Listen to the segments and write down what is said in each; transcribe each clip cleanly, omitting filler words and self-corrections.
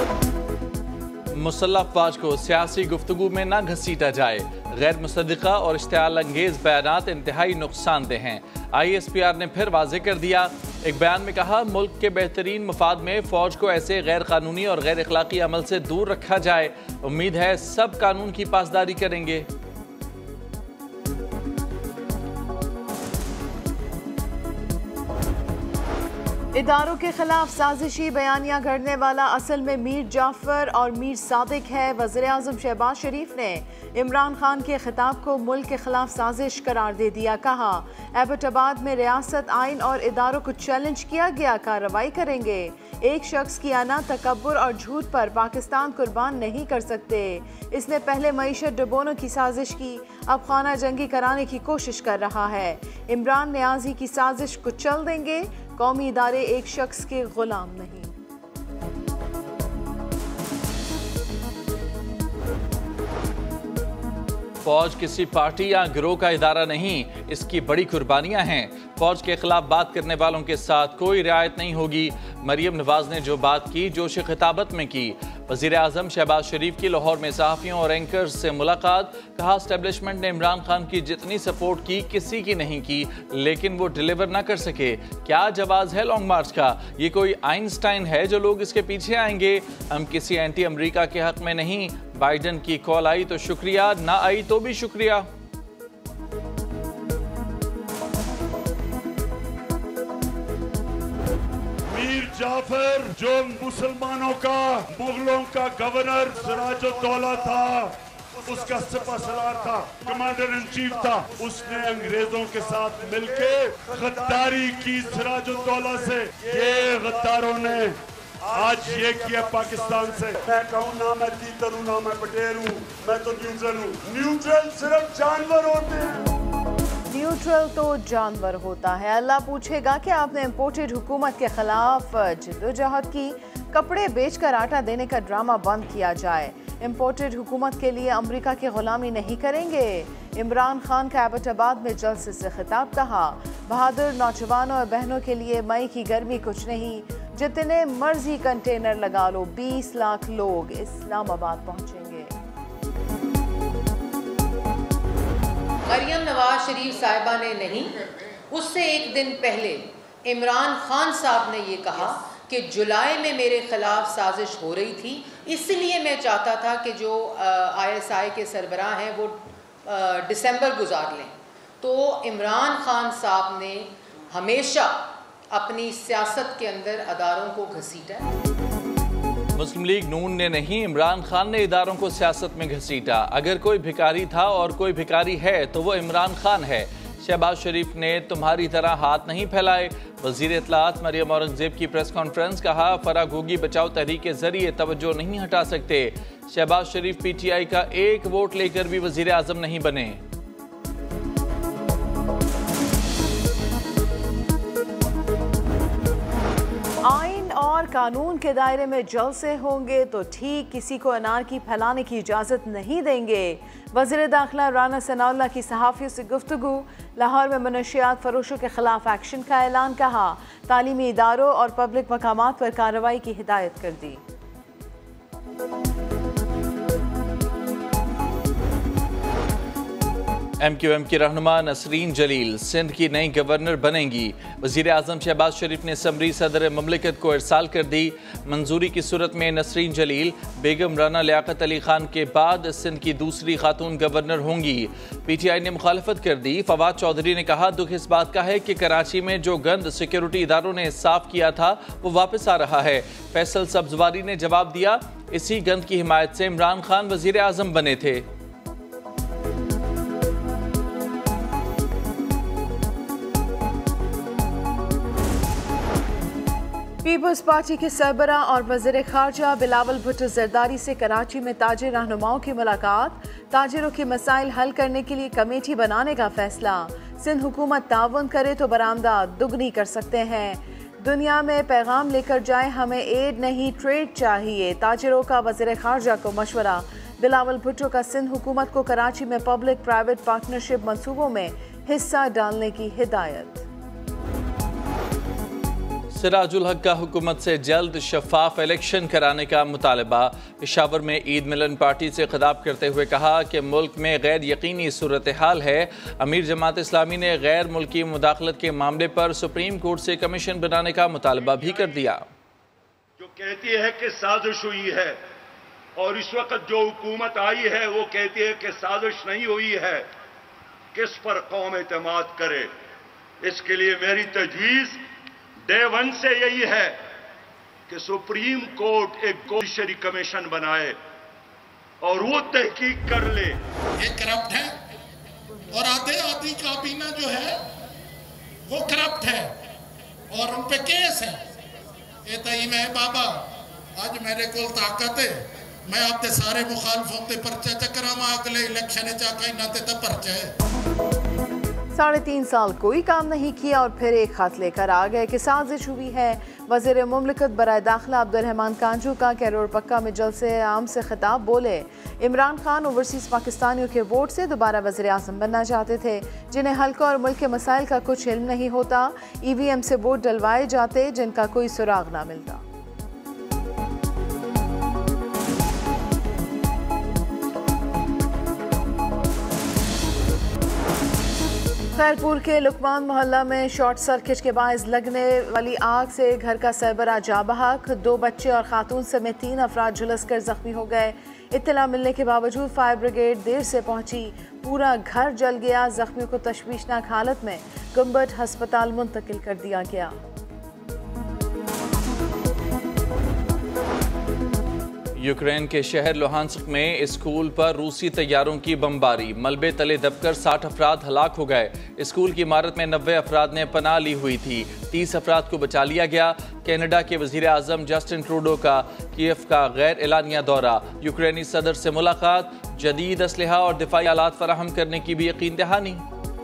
मुसल्लह अफवाज को सियासी गुफ्तगू में न घसीटा जाए। गैर मुसद्दिका और इश्तिआल अंगेज बयानात इंतहाई नुकसानदेह हैं। ISPR ने फिर वाज़ेह कर दिया। एक बयान में कहा, मुल्क के बेहतरीन मफाद में फ़ौज को ऐसे गैर कानूनी और गैर अखलाकी अमल से दूर रखा जाए। उम्मीद है सब कानून की पासदारी करेंगे। इदारों के खिलाफ साजिशी बयानियां गढ़ने वाला असल में मीर जाफर और मीर सादिक है। वज़ीर आज़म शहबाज शरीफ ने इमरान खान के खिताब को मुल्क के खिलाफ साजिश करार दे दिया। कहा, एबटाबाद में रियासत, आइन और इदारों को चैलेंज किया गया, कार्रवाई करेंगे। एक शख्स की आना, तकब्बुर और झूठ पर पाकिस्तान कुर्बान नहीं कर सकते। इसने पहले मईशत डुबोने की साजिश की, अब खाना जंगी कराने की कोशिश कर रहा है। इमरान न्याजी की साजिश कुचल देंगे। कौमी इदारे एक शख्स के गुलाम नहीं। फौज किसी पार्टी या गिरोह का इदारा नहीं, इसकी बड़ी कुर्बानियां हैं। फौज के खिलाफ बात करने वालों के साथ कोई रियायत नहीं होगी। मरियम नवाज ने जो बात की, जोश खिताबत में की। वज़ीर आज़म शहबाज शरीफ की लाहौर में सहाफ़ियों और एंकर्स से मुलाकात। कहा, एस्टेब्लिशमेंट ने इमरान खान की जितनी सपोर्ट की, किसी की नहीं की, लेकिन वो डिलीवर ना कर सके। क्या जवाब है लॉन्ग मार्च का? ये कोई आइंस्टाइन है जो लोग इसके पीछे आएंगे? हम किसी एंटी अमरीका के हक में नहीं। बाइडन की कॉल आई तो शुक्रिया, ना आई तो भी शुक्रिया। मीर जाफर जो मुसलमानों का, मुगलों का गवर्नर सिराजुद्दौला था, उसका सिपहसालार था, कमांडर इन चीफ था, उसने अंग्रेजों के साथ मिलके गद्दारी की सिराजुद्दौला से। ये गद्दारों ने आज ये किया पाकिस्तान से। मैं कहूँ ना मैं तीतर हूँ, ना मैं पटेल हूँ, मैं तो न्यूट्रल हूँ। न्यूट्रल सिर्फ जानवर होते हैं। न्यूट्रल तो जानवर होता है। अल्लाह पूछेगा कि आपने इम्पोर्टेड हुकूमत के खिलाफ जिद्दोजहद की। कपड़े बेचकर आटा देने का ड्रामा बंद किया जाए। इम्पोर्टेड हुकूमत के लिए अमेरिका की गुलामी नहीं करेंगे। इमरान खान का एबटाबाद में जलसे से खिताब। कहा, बहादुर नौजवानों और बहनों के लिए मई की गर्मी कुछ नहीं, जितने मर्जी कंटेनर लगा लो, 20 लाख लोग इस्लामाबाद पहुंचेंगे। मरियम नवाज शरीफ साहिबा ने नहीं, उससे एक दिन पहले इमरान खान साहब ने ये कहा कि जुलाई में मेरे खिलाफ साजिश हो रही थी, इसलिए मैं चाहता था कि जो ISI के सरबराह हैं वो दिसंबर गुजार लें। तो इमरान खान साहब ने हमेशा अपनी सियासत के अंदर अदारों को घसीटा। मुस्लिम लीग नून ने नहीं, इमरान खान ने इदारों को सियासत में घसीटा। अगर कोई भिखारी था और कोई भिखारी है तो वो इमरान खान है। शहबाज शरीफ ने तुम्हारी तरह हाथ नहीं फैलाए। वजीर इत्तलात मरियम औरंगजेब की प्रेस कॉन्फ्रेंस। कहा, फरागोगी बचाओ तहरीक के जरिए तवज्जो नहीं हटा सकते। शहबाज शरीफ PTI का एक वोट लेकर भी वजीर आजम नहीं बने। आइन और कानून के दायरे में जलसे होंगे तो ठीक, किसी को अनारकी फैलाने की इजाज़त नहीं देंगे। वज़ीर दाखिला राना सनाउल्लाह की सहाफ़ियों से गुफ्तगू। लाहौर में मनशियात फरोशों के खिलाफ एक्शन का ऐलान। कहा, तालीमी इदारों और पब्लिक मकामात पर कार्रवाई की हिदायत कर दी। MQM की रहनुमा नसरीन जलील सिंध की नई गवर्नर बनेंगी। वज़ीर आज़म शहबाज शरीफ ने समरी सदर ममलिकत को इरसाल कर दी। मंजूरी की सूरत में नसरीन जलील बेगम राना लियाकत अली खान के बाद सिंध की दूसरी खातून गवर्नर होंगी। PTI ने मुखालफत कर दी। फवाद चौधरी ने कहा, दुख इस बात का है कि कराची में जो गंद सिक्योरिटी इदारों ने साफ किया था वो वापस आ रहा है। फैसल सब्जवारी ने जवाब दिया, इसी गंद की हिमायत से इमरान खान वज़ीर आज़म बने थे। पीपल्स पार्टी के सरबरा और वज़ीर खारजा बिलावल भुट्टो जरदारी से कराची में ताजिर रहनुमाओं की मुलाकात। ताजिरों के मसाइल हल करने के लिए कमेटी बनाने का फैसला। सिंध हुकूमत ताउन करे तो बरामदात दुगनी कर सकते हैं। दुनिया में पैगाम लेकर जाए, हमें एड नहीं ट्रेड चाहिए। ताजिरों का वज़ीर खारजा को मशवरा। बिलावल भुट्टो का सिंध हुकूमत को कराची में पब्लिक प्राइवेट पार्टनरशिप मंसूबों में हिस्सा डालने की हिदायत। सिराजुल हक का हुकूमत से जल्द शफाफ इलेक्शन कराने का मुतालबा। पेशावर में ईद मिलन पार्टी से खिताब करते हुए कहा कि मुल्क में गैर यकीनी सूरत हाल है। अमीर जमात इस्लामी ने गैर मुल्की मुदाखलत के मामले पर सुप्रीम कोर्ट से कमीशन बनाने का मुतालबा भी कर दिया। जो कहती है कि साजिश हुई है और इस वक्त जो हुकूमत आई है वो कहती है कि साजिश नहीं हुई है, किस पर कौम एतमाद करे। इसके लिए मेरी तजवीज़ डे वन से यही है कि सुप्रीम कोर्ट एक जुडिशरी कमीशन बनाए और वो तहकीक कर ले। ये करप्ट है और आधे आदमी काबीना जो है वो करप्ट है और उन पे केस है। ये तईम है बाबा, आज मेरे को ताकत है, मैं आपके सारे मुखालफों के पर्चे चकरावा अगले इलेक्शन चाका ना ते पर्चे है। 3.5 साल कोई काम नहीं किया और फिर एक खत लेकर आ गए कि साजिश हुई है। वज़ीर मुमलिकत बराए दाखिला अब्दुर्रहमान कांजू का कैरोड़ पक्का में जलसे आम से खिताब बोले, इमरान खान ओवरसीज़ पाकिस्तानियों के वोट से दोबारा वज़ीर आज़म बनना चाहते थे, जिन्हें हल्का और मुल्क के मसाइल का कुछ इल्म नहीं होता। EVM से वोट डलवाए जाते जिनका कोई सुराग ना मिलता। खैरपुर के लुकमान मोहल्ला में शॉर्ट सर्किट के बायस लगने वाली आग से घर का सरबरा जा बहक। 2 बच्चे और खातून समेत 3 अफराद झुलसकर जख्मी हो गए। इत्तला मिलने के बावजूद फायर ब्रिगेड देर से पहुंची, पूरा घर जल गया। जख्मियों को तशवीशनाक हालत में गुम्बद हस्पताल मुंतकिल कर दिया गया। यूक्रेन के शहर लुहांस्क में स्कूल पर रूसी तैयारों की बमबारी, मलबे तले दबकर 60 अफराद हलाक हो गए। स्कूल की इमारत में 90 अफराद ने पनाह ली हुई थी, 30 अफराद को बचा लिया गया। कनाडा के वजीर आज़म जस्टिन ट्रूडो का कीव का गैर एलानिया दौरा, यूक्रेनी सदर से मुलाकात, जदीद असलहा और दिफाई आलात फराहम करने की भी यकीन दहानी।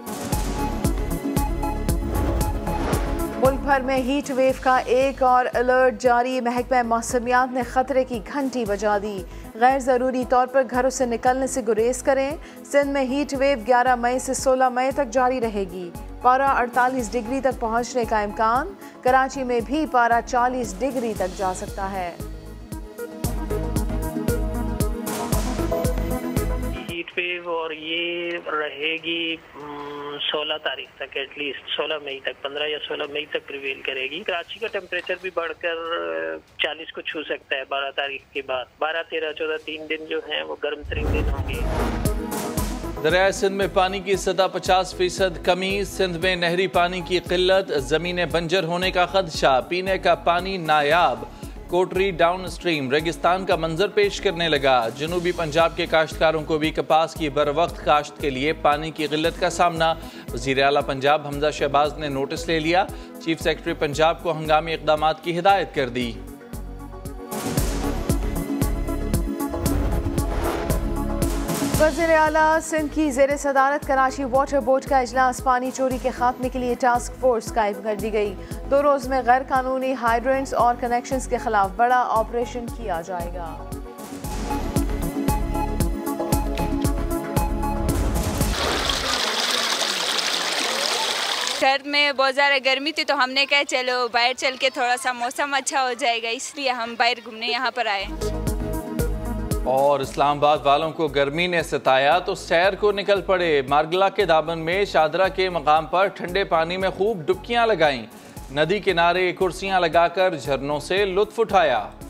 मुल्क भर में हीट वेव का एक और अलर्ट जारी। महकमा मौसमियात ने खतरे की घंटी बजा दी। गैर ज़रूरी तौर पर घरों से निकलने से गुरेज करें। सिंध में हीट वेव 11 मई से 16 मई तक जारी रहेगी। पारा 48 डिग्री तक पहुंचने का इम्कान। कराची में भी पारा 40 डिग्री तक जा सकता है। हीट वेव और ये रहेगी 16 तारीख तक, एटलीस्ट 16 मई तक, 15 या 16 मई तक प्रिवेल करेगी। कराची का टेम्परेचर भी बढ़कर 40 को छू सकता है 12 तारीख के बाद। 12, 13, 14 3 दिन जो हैं वो गर्म तरीन दिन होंगे। दरिया सिंध में पानी की सतह 50% कमी। सिंध में नहरी पानी की किल्लत, जमीनें बंजर होने का खदशा, पीने का पानी नायाब। कोटरी डाउन स्ट्रीम रेगिस्तान का मंजर पेश करने लगा। जनूबी पंजाब के काश्तकारों को भी कपास की बर वक्त काश्त के लिए पानी की किल्लत का सामना। वज़ीर आला पंजाब हमजा शहबाज ने नोटिस ले लिया। चीफ सेक्रेटरी पंजाब को हंगामी इक़दामात की हिदायत कर दी। वज़ीर आला सिंध की ज़ेर सदारत कराची वाटर बोर्ड का इजलास। पानी चोरी के खात्मे के लिए टास्क फोर्स कायम कर दी गई। 2 रोज में गैर कानूनी हाइड्रेंट्स और कनेक्शंस के खिलाफ बड़ा ऑपरेशन किया जाएगा। घर में बहुत ज़्यादा गर्मी थी तो हमने कहा चलो बाहर चल के थोड़ा सा मौसम अच्छा हो जाएगा, इसलिए हम बाहर घूमने यहाँ पर आए। और इस्लामाबाद वालों को गर्मी ने सताया तो सैर को निकल पड़े। मारगला के दामन में शादरा के मकाम पर ठंडे पानी में खूब डुबकियां लगाईं। नदी किनारे कुर्सियां लगाकर झरनों से लुत्फ उठाया।